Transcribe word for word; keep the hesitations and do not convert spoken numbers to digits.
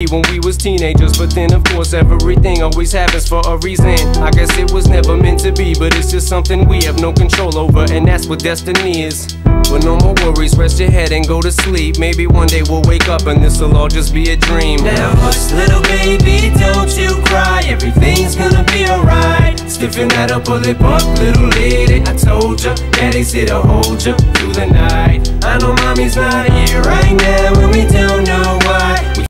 when we was teenagers. But then of course everything always happens for a reason. I guess it was never meant to be, but it's just something we have no control over, and that's what destiny is. But no more worries, rest your head and go to sleep. Maybe one day we'll wake up and this'll all just be a dream. Now hush little baby, don't you cry, everything's gonna be alright. Stiffen that up, pull it up, little lady. I told ya, daddy's here to hold ya through the night. I know mommy's not here right now and we don't know why.